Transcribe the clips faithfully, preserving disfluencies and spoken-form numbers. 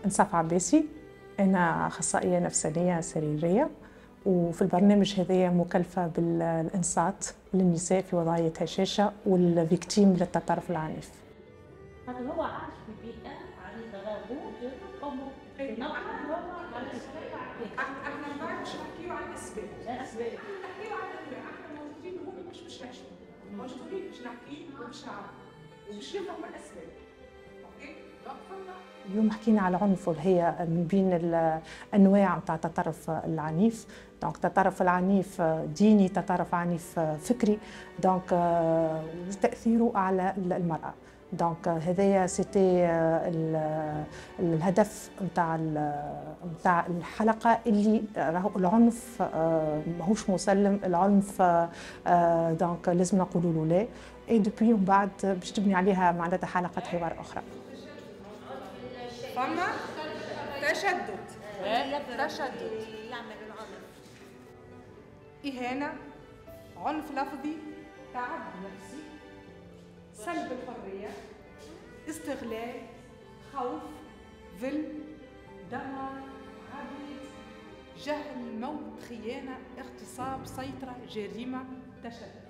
انصاف عباسي، أنا أخصائية نفسانية سريرية، وفي البرنامج هذايا مكلفة بالإنصات للنساء في وضعية هشاشة والفيكتيم للتطرف العنيف. هذا هو عاش في بيئة عريضة لاغوت أمه. احنا ما بعرفش نحكيو عن الأسباب. الأسباب. نحكيو عن الأنواع، احنا موجودين وهم مش مش نعيشوا. موجودين باش نحكي وباش نعرف وباش نفهم الأسباب. أوكي؟ اليوم حكينا على العنف وهي من بين الانواع نتاع التطرف العنيف. دونك التطرف العنيف ديني، تطرف عنيف فكري، دونك تاثيره على المراه. دونك هذايا سيتي الهدف نتاع نتاع الحلقه، اللي راهو العنف ماهوش مسلم، العنف دونك لازم نقولوا له لا. اي دوبوي من بعد باش تبني عليها معناتها حلقه حوار اخرى. فما تشدد تشدد يعمل العنف، إهانة، عنف لفظي، تعب نفسي، سلب الحرية، استغلال، خوف، ذل، دمار، عبيد، جهل، موت، خيانة، اغتصاب، سيطرة، جريمة، تشدد.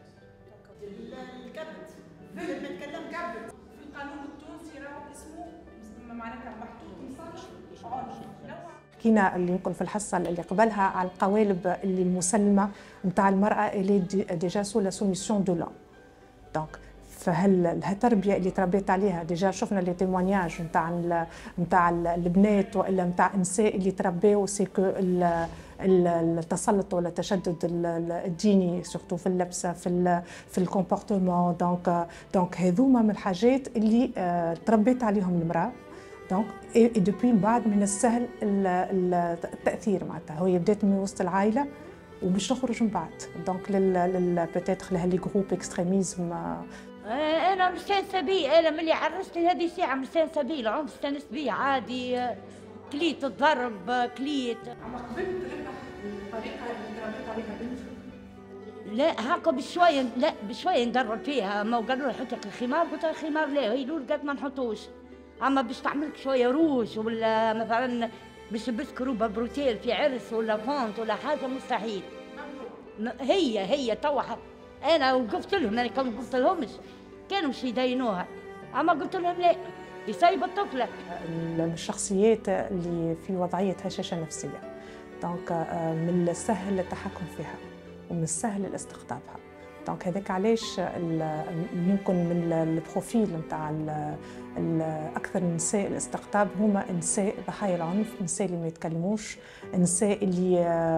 الكبت ذل نتكلم كبت. في القانون التونسي راهو اسمه معناتها محطوط مصطلح عنف. حكينا اللي يمكن في الحصه اللي قبلها على القوالب اللي المسلمه نتاع المراه اللي ديجا سو لا سوميسيون دو لون. دونك فهل التربيه اللي تربيت عليها، ديجا شفنا لي تيموانياج نتاع نتاع البنات والا نتاع النساء اللي تربيو سي كو التسلط ولا التشدد الديني سورتو في اللبسه في في الكومبورتمون. دونك دونك هذوما من الحاجات اللي تربيت عليهم المراه. دونك اي دوبوي من بعد من السهل التاثير معناتها هي بدات من وسط العائله ومش تخرج من بعد. دونك لل بوتيتر لهالي جروب اكستريميزم. انا مستانسه بيه، انا ملي عرستني هذه ساعه مستانسه بيه، العنف استانست بيه عادي، كليت الضرب كليت. اما قبلت الطريقه اللي تربيت عليها بنتي؟ لا هاكا بشويه، لا بشويه ندرب فيها. ما قالوا لي حطي الخمار، قلت لها الخمار لا، هي لول قالت ما نحطوش. اما باش تعملك شويه روج ولا مثلا باش تلبسك روبه بروتيل في عرس ولا فونت ولا حاجه مستحيل. هي هي توا انا وقفت لهم، انا كون قلت لهمش كانوا مش يدينوها، اما قلت لهم لا يصيب الطفله. الشخصيات اللي في وضعيه هشاشه نفسيه، دونك من السهل التحكم فيها ومن السهل الاستقطابها. دونك هذاك علاش يمكن من البروفيل نتاع اكثر النساء الاستقطاب هما نساء ضحايا العنف، نساء اللي ما يتكلموش، نساء اللي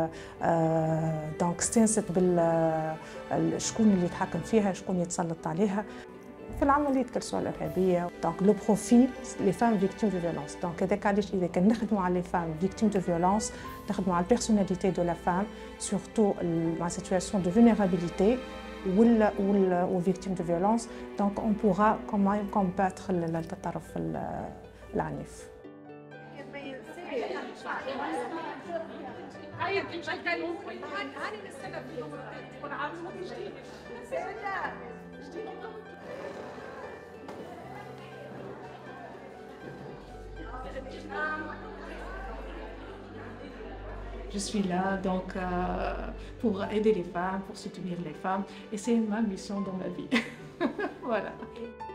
دونك استانست بال شكون اللي يتحكم فيها، شكون يتسلط عليها في العمليات كالسوا الارهابيه. دونك لو بروفيل لي فام فيكتيم دو فيولونس. دونك هذاك علاش اذا كان نخدموا على لي فام فيكتيم دو فيولونس نخدموا على البيرسوناليتي دو لا فام، سورتو مع سيتواسيون دو فولنيرابيليتي ولا ولا ou victime de violence. Donc on pourra quand même combattre التطرف العنيف. Je suis là donc euh, pour aider les femmes, pour soutenir les femmes, et c'est ma mission dans ma vie. Voilà.